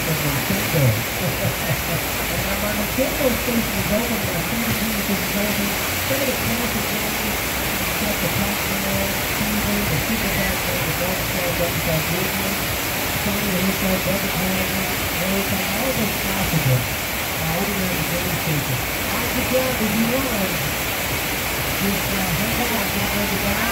the Nintendo. And now my Nintendo station is open, my Sega station is open. Some of the classic games, like the Pac-Man, Steven, the Super Pac-Man, the Dinosaur, Dinosaur Jr., Sonic the Hedgehog, Double Dragon, everything, all those classics are over there at the game station. All right, good job. If you want, just hang out, get ready to buy.